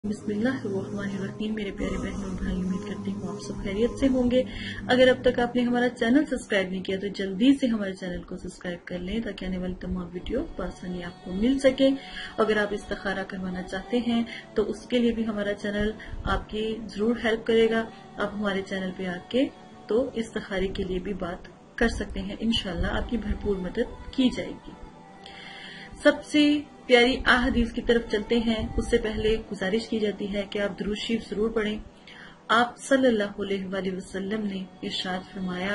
बिस्मिल्लाहिर्रहमानिर्रहीम। मेरे प्यारे बहनों और भाई, उम्मीद करती हूँ आप सब खैरियत से होंगे। अगर अब तक आपने हमारा चैनल सब्सक्राइब नहीं किया तो जल्दी से हमारे चैनल को सब्सक्राइब कर लें ताकि आने वाली तमाम वीडियो आसानी आपको मिल सके। अगर आप इस्तिखारा करवाना चाहते हैं तो उसके लिए भी हमारा चैनल आपकी जरूर हेल्प करेगा। आप हमारे चैनल पे आके तो इस्तिखारे के लिए भी बात कर सकते हैं। इंशाल्लाह आपकी भरपूर मदद की जाएगी। सबसे प्यारी हदीस की तरफ चलते हैं। उससे पहले गुजारिश की जाती है कि आप दुरूद शरीफ जरूर पढ़ें। आप सल्लल्लाहु अलैहि वसल्लम ने इरशाद फरमाया,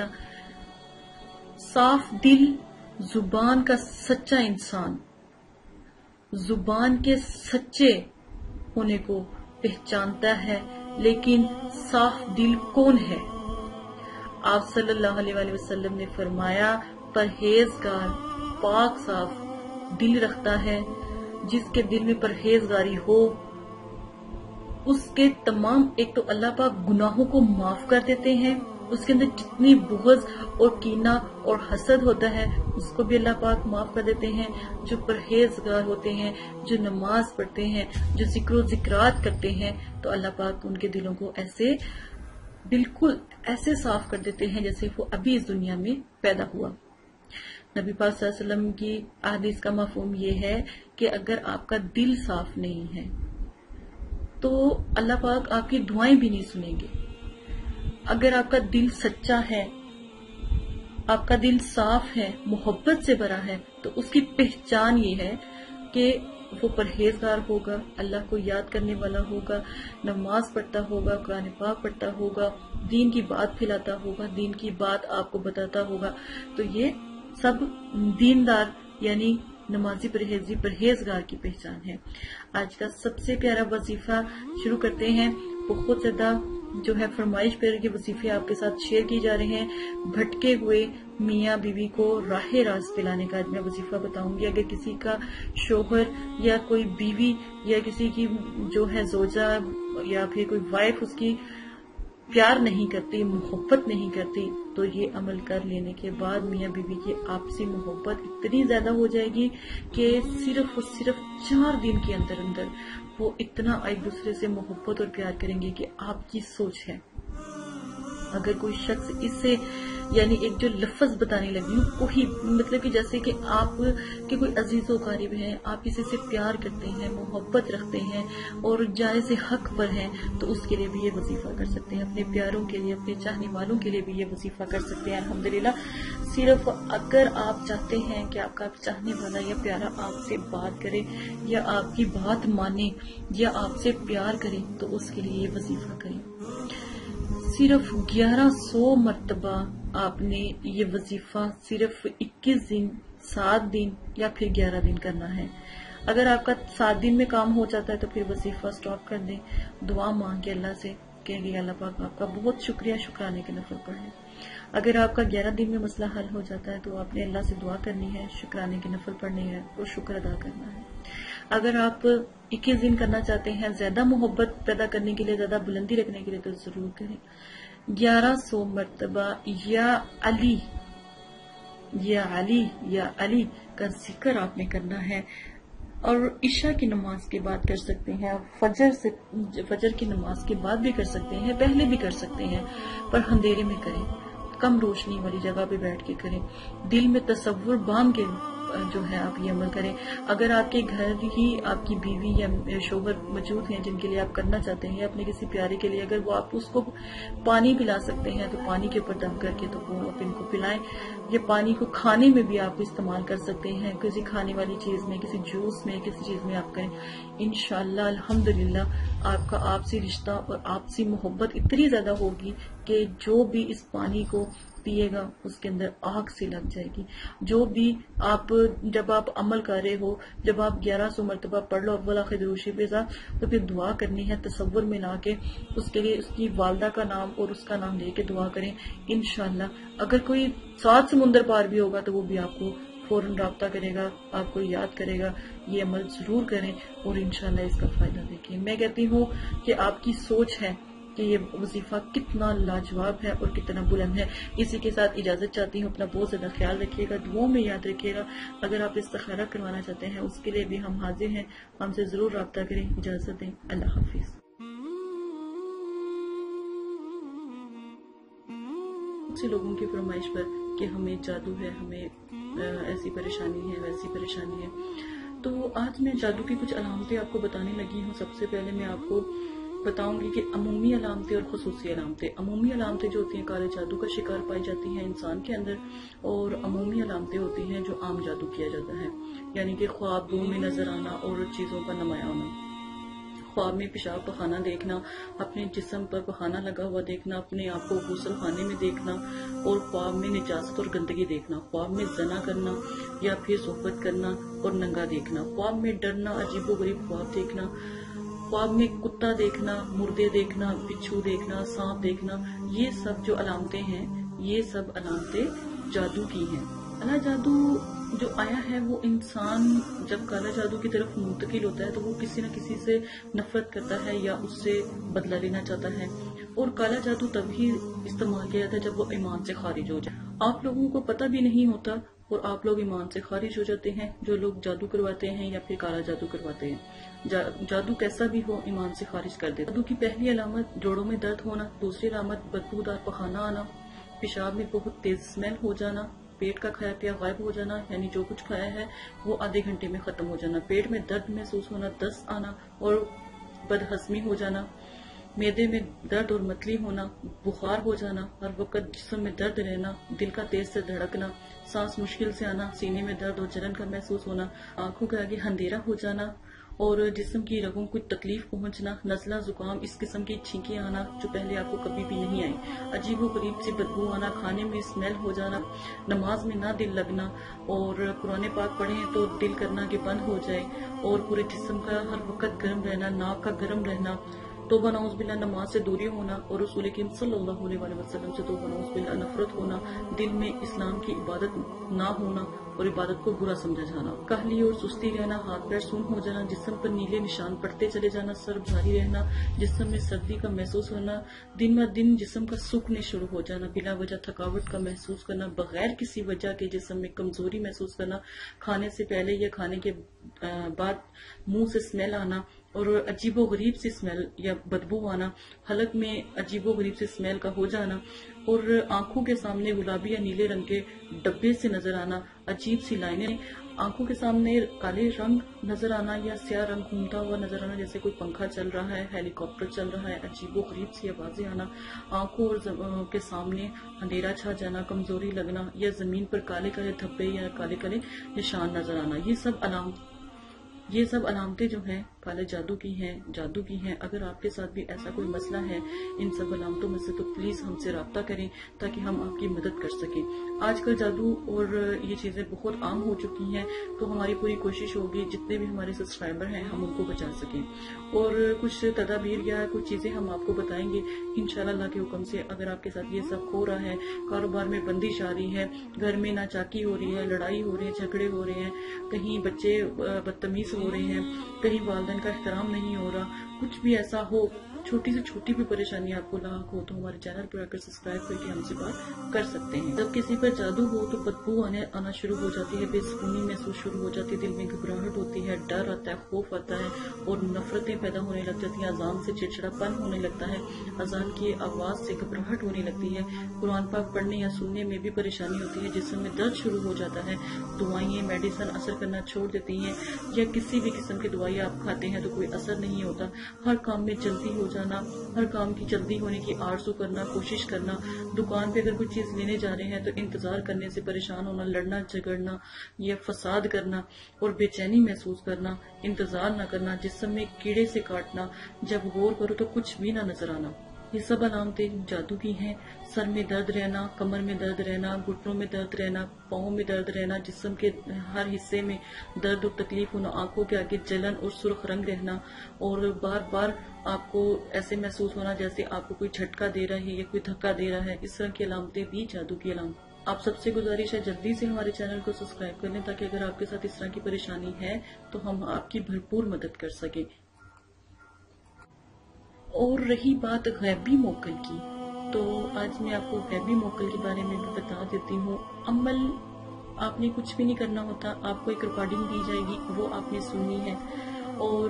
साफ दिल जुबान का सच्चा इंसान जुबान के सच्चे होने को पहचानता है, लेकिन साफ दिल कौन है? आप सल्लल्लाहु अलैहि वसल्लम ने फरमाया, परहेजगार पाक साफ दिल रखता है। जिसके दिल में परहेजगारी हो उसके तमाम, एक तो अल्लाह पाक गुनाहों को माफ कर देते हैं, उसके अंदर जितनी बुग़्ज़ और कीना और हसद होता है उसको भी अल्लाह पाक माफ कर देते हैं। जो परहेजगार होते हैं, जो नमाज पढ़ते हैं, जो जिक्र जिक्रात करते हैं, तो अल्लाह पाक उनके दिलों को ऐसे बिल्कुल ऐसे साफ कर देते हैं जैसे वो अभी इस दुनिया में पैदा हुआ। नबी पाक सल्लल्लाहु अलैहि वसल्लम की हदीस का मफ़हूम ये है कि अगर आपका दिल साफ नहीं है तो अल्लाह पाक आपकी दुआएं भी नहीं सुनेंगे। अगर आपका दिल सच्चा है, आपका दिल साफ है, मोहब्बत से भरा है, तो उसकी पहचान ये है कि वो परहेजगार होगा, अल्लाह को याद करने वाला होगा, नमाज पढ़ता होगा, कुरान पाक पढ़ता होगा, दीन की बात फैलाता होगा, दीन की बात आपको बताता होगा। तो ये सब दीनदार यानी नमाजी परहेजगार की पहचान है। आज का सबसे प्यारा वजीफा शुरू करते हैं। बहुत ज्यादा जो है फरमाइश पर के वजीफे आपके साथ शेयर किए जा रहे हैं। भटके हुए मियाँ बीवी को राह रास्त दिलाने का आज मैं वजीफा बताऊंगी। अगर किसी का शोहर या कोई बीवी या किसी की जो है जोजा या फिर कोई वाइफ उसकी प्यार नहीं करती, मोहब्बत नहीं करती, तो ये अमल कर लेने के बाद मियाँ बीवी की आपसी मोहब्बत इतनी ज्यादा हो जाएगी कि सिर्फ और सिर्फ 4 दिन के अंदर अंदर वो इतना एक दूसरे से मोहब्बत और प्यार करेंगे कि आपकी सोच है। अगर कोई शख्स इससे यानी एक जो लफ्ज बताने लगी वही मतलब कि जैसे कि आप के कोई अजीजो कारिब हैं, आप किसी से प्यार करते हैं, मोहब्बत रखते हैं और जाने से हक पर हैं, तो उसके लिए भी ये वजीफा कर सकते हैं। अपने प्यारों के लिए, अपने चाहने वालों के लिए भी ये वजीफा कर सकते हैं। अल्हम्दुलिल्लाह। सिर्फ अगर आप चाहते हैं कि आपका चाहने वाला या प्यारा आपसे बात करे या आपकी बात माने या आपसे प्यार करे, तो उसके लिए ये वजीफा करें। सिर्फ 1100 मरतबा आपने ये वजीफा सिर्फ 21 दिन, 7 दिन या फिर 11 दिन करना है। अगर आपका 7 दिन में काम हो जाता है तो फिर वजीफा स्टॉप कर दें। दुआ मांग के अल्लाह से कहेंगे अल्लाह पाक आपका बहुत शुक्रिया, शुक्राने के नफल पढ़ें। अगर आपका 11 दिन में मसला हल हो जाता है तो आपने अल्लाह से दुआ करनी है, शुक्राने के नफल पढ़ने हैं और शुक्र अदा करना है। अगर आप 21 दिन करना चाहते हैं ज्यादा मोहब्बत पैदा करने के लिए, ज्यादा बुलंदी रखने के लिए, तो जरूर करें। 1100 मरतबा या अली या अली या अली का जिक्र आपने करना है। और इशा की नमाज के बाद कर सकते हैं, फजर की नमाज के बाद भी कर सकते हैं, पहले भी कर सकते हैं, पर अंधेरे में करें, कम रोशनी वाली जगह पे बैठ के करें। दिल में तसव्वुर बांध के जो है आप ये अमल करें। अगर आपके घर ही आपकी बीवी या शोहर मौजूद हैं जिनके लिए आप करना चाहते हैं, अपने किसी प्यारे के लिए, अगर वो आप उसको पानी पिला सकते हैं तो पानी के ऊपर दम करके तो वो आप इनको पिलाएं। ये पानी को खाने में भी आप इस्तेमाल कर सकते हैं, किसी खाने वाली चीज में, किसी जूस में, किसी चीज में आप करें। इंशाअल्लाह अल्हम्दुलिल्लाह आपका आपसी रिश्ता और आपसी मोहब्बत इतनी ज्यादा होगी कि जो भी इस पानी को पिएगा उसके अंदर आग से लग जाएगी। जो भी आप जब आप अमल कर रहे हो, जब आप 1100 मरतबा पढ़ लो अव्वल आखिर दुरूद शरीफ के साथ, तो फिर दुआ करनी है तसव्वुर में ला के, उसके लिए उसकी वालदा का नाम और उसका नाम लेके दुआ करें। इंशाअल्लाह अगर कोई 7 समुंदर पार भी होगा तो वो भी आपको फौरन राब्ता करेगा, आपको याद करेगा। ये अमल जरूर करें और इंशाअल्लाह इसका फायदा देखें। मैं कहती हूँ कि आपकी सोच है کہ یہ وظیفہ کتنا لاجواب ہے اور کتنا بلند ہے۔ اسی کے ساتھ اجازت چاہتی ہوں، اپنا بہت زیادہ خیال رکھیے گا، دعاؤں میں یاد رکھیے گا۔ اگر آپ استخارہ کروانا چاہتے ہیں اس کے لیے بھی ہم حاضر ہیں، ہم سے ضرور رابطہ کریں۔ اجازت دیں، اللہ حافظ۔ سے لوگوں کی فرمائش پر کہ ہمیں جادو ہے، ہمیں ایسی پریشانی ہے، ویسی پریشانی ہے، تو آج میں جادو کی کچھ علامتیں آپ کو بتانے لگی ہوں۔ سب سے پہلے میں آپ کو بتاؤں گی کہ عمومی علامتیں اور خصوصی علامتیں۔ عمومی علامتیں جو ہوتی ہیں کالے جادو کا شکار پائی جاتی ہیں انسان کے اندر، اور عمومی علامتیں ہوتی ہیں جو عام جادو کیا جاتا ہے، یعنی کہ خواب میں نظر آنا اور چیزوں کا نمایاں ہونا، خواب میں پیشاب پخانہ دیکھنا، اپنے جسم پر پخانہ لگا ہوا دیکھنا، اپنے آپ کو غسل خانے میں دیکھنا، اور خواب میں نجاست اور گندگی دیکھنا، خواب میں زنا کرنا یا پھر صحبت کرنا اور ننگا دیکھنا، خواب میں ڈرنا، عجیب و غریب خواب دیکھنا، خواب میں کتا دیکھنا، مردے دیکھنا، بچھو دیکھنا، سانپ دیکھنا، یہ سب جو علامتیں ہیں یہ سب علامتیں جادو کی ہیں۔ کالا جادو جو آیا ہے وہ انسان جب کالا جادو کی طرف منتقل ہوتا ہے تو وہ کسی نہ کسی سے نفرت کرتا ہے یا اس سے بدلہ لینا چاہتا ہے، اور کالا جادو تب ہی استعمال کیا جاتا ہے جب وہ ایمان سے خارج ہو جائے۔ آپ لوگوں کو پتہ بھی نہیں ہوتا اور آپ لوگ ایمان سے خارج ہو جاتے ہیں، جو لوگ جادو کرواتے ہیں یا پھر کالا جادو کرواتے ہیں۔ جادو کیسا بھی ہو ایمان سے خارج کر دیتا۔ جادو کی پہلی علامت جوڑوں میں درد ہونا، دوسری علامت بدبودار پخانہ آنا، پیشاب میں بہت تیز اسمیل ہو جانا، پیٹ کا کھایا پیا غائب ہو جانا، یعنی جو کچھ کھایا ہے وہ آدھے گھنٹے میں ختم ہو جانا، پیٹ میں درد محسوس ہونا، دست آنا اور بدہضمی ہو جانا، معدے میں درد اور متلی ہونا، بخار ہو جانا، ہر وقت جسم میں درد رہنا، دل کا تیز سے دھڑکنا، سانس مشکل سے آنا، سینے میں درد اور جلن کا محسوس ہونا، آنکھوں کے آگے اندھیرا ہو جانا اور جسم کی رگوں کو تکلیف پہنچنا، نزلہ زکام، اس قسم کی چھینکیں آنا جو پہلے آپ کو کبھی بھی نہیں آئی، عجیب و غریب سی بدبو آنا، کھانے میں اسمیل ہو جانا، نماز میں نہ دل لگنا، اور قرآن پاک پڑھیں تو دل کرنا کہ بند ہو جائے، اور پورے جسم کا ہر وقت گرم رہنا، ناک کا گرم رہنا، توبہ نعوذ باللہ نماز سے دوری ہونا، اور رسول کریم صلی اللہ علیہ وسلم سے توبہ نعوذ باللہ نفرت ہونا، دل میں اسلام کی عبادت نہ ہونا اور عبادت کو برا سمجھا جانا، کاہلی اور سستی رہنا، ہاتھ پیر سون ہو جانا، جسم پر نیلے نشان پڑتے چلے جانا، سر بھاری رہنا، جسم میں سردی کا محسوس ہونا، دن بہ دن جسم کا سوکھنے شروع ہو جانا، بلا وجہ تھکاوٹ کا محسوس کرنا، بغیر کسی وجہ کے جسم میں کمزوری محسوس کرنا، کھانے سے پہلے یا کھانے کے بعد منہ سے اسمیل آنا اور عجیب و غریب سی اسمیل یا بدبو آنا، حلق میں عجیب و غریب سی اسمیل کا ہو جانا، اور آنکھوں کے سامنے گلابی یا نیلے رنگ کے ڈبے سے نظر آنا، عجیب سی لائنیں، آنکھوں کے سامنے کالے رنگ نظر آنا یا سیاہ رنگ گھومتا ہوا نظر آنا، جیسے کوئی پنکھا چل رہا ہے، ہیلی کاپٹر چل رہا ہے، عجیب و غریب سی آوازیں آنا، آنکھوں اور کے سامنے اندھیرا چھا جانا، کمزوری لگنا یا زمین پر کالے کالے دھبے یا کالے کالے نشان نظر آنا، یہ سب علامتیں جو ہیں کالے جادو کی ہیں۔ اگر آپ کے ساتھ بھی ایسا کوئی مسئلہ ہے ان سب علامتوں میں سے تو پلیز ہم سے رابطہ کریں تاکہ ہم آپ کی مدد کر سکیں۔ آج کل جادو اور یہ چیزیں بہت عام ہو چکی ہیں، تو ہماری پوری کوشش ہوگی جتنے بھی ہمارے سبسکرائبر ہیں ہم ان کو بچا سکیں، اور کچھ تدابیر یا کچھ چیزیں ہم آپ کو بتائیں گے انشاءاللہ اللہ کے حکم سے۔ اگر آپ کے ساتھ یہ سب ہو رہا ہے، کاروبار میں بندش آ رہی ہے، گھر میں ناچاکی ہو رہی ہے، لڑائی ہو رہی ہے، جھگڑے ہو رہے ہیں، کہیں بچے بدتمیز ہو رہے ہیں، کہیں والدین کا احترام نہیں ہو رہا، کچھ بھی ایسا ہو، چھوٹی سے چھوٹی بھی پریشانی آپ کو لاحق ہو تو ہمارے چینل پر آ کر سبسکرائب کر کے ہم سے بات کر سکتے ہیں۔ جب کسی پر جادو ہو تو بدبو آنا شروع ہو جاتی ہے، بے سکونی محسوس شروع ہو جاتی ہے، دل میں گھبراہٹ ہوتی ہے، ڈر آتا ہے، خوف آتا ہے اور نفرتیں پیدا ہونے لگ جاتی ہیں، اذان سے چڑچڑا پن ہونے لگتا ہے، اذان کی آواز سے گھبراہٹ ہونے لگتی ہے، قرآن پاک پڑھنے یا سننے میں بھی پریشانی ہوتی ہے، جسم میں درد شروع ہو جاتا ہے، دوائیں میڈیسن اثر کرنا چھوڑ دیتی ہیں، یا کسی بھی قسم کی دوائی آپ کھاتے ہیں تو کوئی اثر نہیں ہوتا، ہر کام میں جلدی ہو جانا، ہر کام کی جلدی ہونے کی آرزو کرنا، کوشش کرنا، دکان پہ اگر کوئی چیز لینے جا رہے ہیں تو انتظار کرنے سے پریشان ہونا، لڑنا جھگڑنا یا فساد کرنا اور بے چینی محسوس کرنا، انتظار نہ کرنا، جسم میں کیڑے سے کاٹنا، جب غور کرو تو کچھ بھی نہ نظر آنا، یہ سب علامتیں جادو کی ہیں۔ سر میں درد رہنا، کمر میں درد رہنا، گھٹنوں میں درد رہنا، پاؤں میں درد رہنا، جسم کے ہر حصے میں درد اور تکلیف ہونا، آنکھوں کے آگے جلن اور سرخ رنگ رہنا، اور بار بار آپ کو ایسے محسوس ہونا جیسے آپ کو کوئی جھٹکا دے رہا ہے یا کوئی دھکا دے رہا ہے، اس طرح کی علامتیں بھی جادو کی علامت۔ آپ سب سے گزارش ہے جلدی سے ہمارے چینل کو سبسکرائب کر لیں تاکہ اگر آپ کے ساتھ اس طرح کی پریشانی ہے تو ہم آپ کی بھرپور مدد کر سکیں۔ اور رہی بات غیبی موکل کی، تو آج میں آپ کو غیبی موکل کے بارے میں بھی بتا دیتی ہوں۔ عمل آپ نے کچھ بھی نہیں کرنا ہوتا، آپ کو ایک ریکارڈنگ دی جائے گی، وہ آپ نے سننی ہے، اور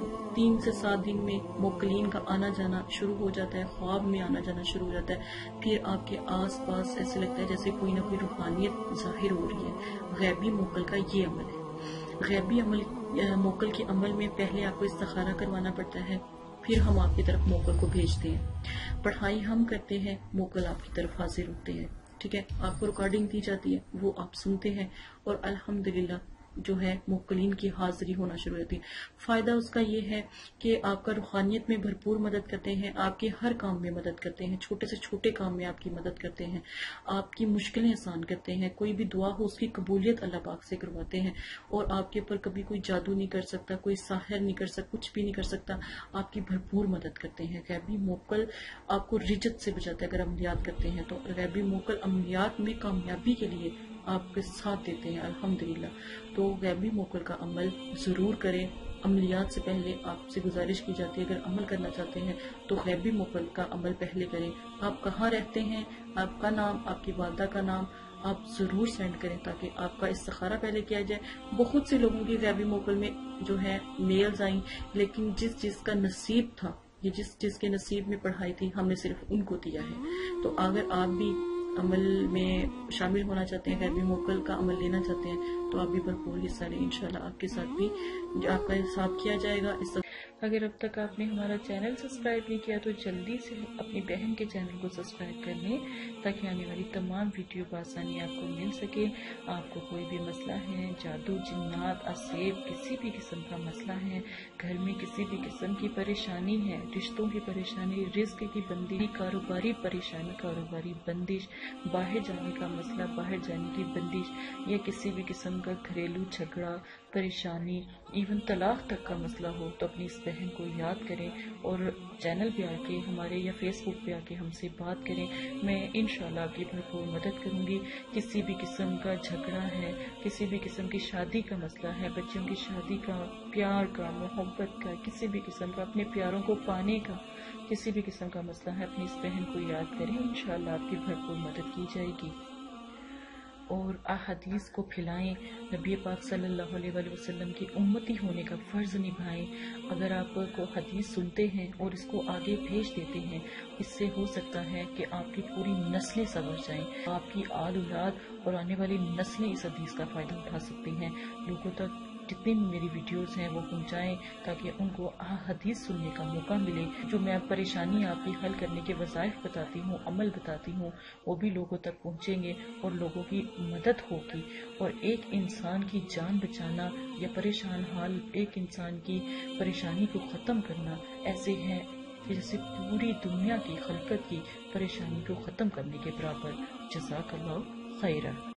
3 سے 7 دن میں موکلین کا آنا جانا شروع ہو جاتا ہے، خواب میں آنا جانا شروع ہو جاتا ہے۔ پھر آپ کے آس پاس ایسے لگتا ہے جیسے کوئی نہ کوئی روحانیت ظاہر ہو رہی ہے۔ غیبی موکل کا یہ عمل ہے۔ غیبی موکل کے عمل میں پہلے آپ کو استخارہ کروانا پڑتا ہے، پھر ہم آپ کی طرف موکل کو بھیجتے ہیں، پڑھائی ہم کرتے ہیں، موکل آپ کی طرف حاضر ہوتے ہیں، ٹھیک ہے۔ آپ کو ریکارڈنگ دی جاتی ہے، وہ آپ سنتے ہیں، اور الحمدللہ جو ہے موکلین کی حاضری ہونا شروع ہوتی ہے۔ فائدہ اس کا یہ ہے کہ آپ کا روحانیت میں بھرپور مدد کرتے ہیں، آپ کے ہر کام میں مدد کرتے ہیں، چھوٹے سے چھوٹے کام میں آپ کی مدد کرتے ہیں، آپ کی مشکلیں آسان کرتے ہیں، کوئی بھی دعا ہو اس کی قبولیت اللہ پاک سے کرواتے ہیں، اور آپ کے اوپر کبھی کوئی جادو نہیں کر سکتا، کوئی ساحر نہیں کر سکتا، کچھ بھی نہیں کر سکتا، آپ کی بھرپور مدد کرتے ہیں۔ غیبی موکل آپ کو رجت سے بچاتا ہے اگر عملیات کرتے ہیں تو، غیبی موکل عملیات میں کامیابی کے لیے آپ کے ساتھ دیتے ہیں الحمدللہ۔ تو غیبی موکل کا عمل ضرور کریں۔ عملیات سے پہلے آپ سے گزارش کی جاتی ہے اگر عمل کرنا چاہتے ہیں تو غیبی موکل کا عمل پہلے کریں۔ آپ کہاں رہتے ہیں، آپ کا نام، آپ کی والدہ کا نام آپ ضرور سینڈ کریں تاکہ آپ کا استخارہ پہلے کیا جائے۔ بہت سے لوگوں کی غیبی موکل میں جو ہے میلز آئیں، لیکن جس کا نصیب تھا، یہ جس کے نصیب میں پڑھائی تھی، ہم نے صرف ان کو دیا ہے۔ تو اگر آپ بھی عمل میں شامل ہونا چاہتے ہیں، غیبی موکل کا عمل لینا چاہتے ہیں، تو آپ بھی بھرپور حصہ لیں، انشاءاللہ آپ کے ساتھ بھی آپ کا حساب کیا جائے گا۔ اگر اب تک آپ نے ہمارا چینل سبسکرائب نہیں کیا تو جلدی سے اپنی بہن کے چینل کو سبسکرائب کر لیں تاکہ آنے والی تمام ویڈیو بآسانی آپ کو مل سکے۔ آپ کو کوئی بھی مسئلہ ہے، جادو، جنات، اسیب، کسی بھی قسم کا مسئلہ ہے، گھر میں کسی بھی قسم کی پریشانی ہے، رشتوں کی پریشانی، رزق کی بندی، کاروباری پریشانی، کاروباری بندش، باہر جانے کا مسئلہ، باہر جانے کی بندش، یا کسی بھی قسم کا گھریلو جھگڑا، پریشانی، ایون طلاق تک کا مسئلہ ہو تو اپنی اس بہن کو یاد کریں اور چینل پہ آ کے ہمارے یا فیس بک پہ آ کے ہم سے بات کریں۔ میں انشاءاللہ آپ کی بھرپور مدد کروں گی۔ کسی بھی قسم کا جھگڑا ہے، کسی بھی قسم کی شادی کا مسئلہ ہے، بچوں کی شادی کا، پیار کا، محبت کا، کسی بھی قسم کا، اپنے پیاروں کو پانے کا کسی بھی قسم کا مسئلہ ہے، اپنی اس بہن کو یاد کریں، انشاءاللہ آپ کی بھرپور مدد کی جائے گی۔ اور احادیث کو پھیلائیں، نبی پاک صلی اللہ علیہ وآلہ وسلم کی امتی ہونے کا فرض نبھائیں۔ اگر آپ کو حدیث سنتے ہیں اور اس کو آگے بھیج دیتے ہیں، اس سے ہو سکتا ہے کہ آپ کی پوری نسلیں سنور جائیں، آپ کی آل اولاد اور آنے والی نسلیں اس حدیث کا فائدہ اٹھا سکتی ہیں۔ لوگوں تک جتنی بھی میری ویڈیوز ہیں وہ پہنچائیں تاکہ ان کو حدیث سننے کا موقع ملے۔ جو میں پریشانی آپ کی حل کرنے کے وظائف بتاتی ہوں، عمل بتاتی ہوں، وہ بھی لوگوں تک پہنچیں گے اور لوگوں کی مدد ہوگی۔ اور ایک انسان کی جان بچانا یا پریشان حال ایک انسان کی پریشانی کو ختم کرنا ایسے ہے جیسے پوری دنیا کی خلقت کی پریشانی کو ختم کرنے کے برابر۔ جزاک اللہ خیرہ۔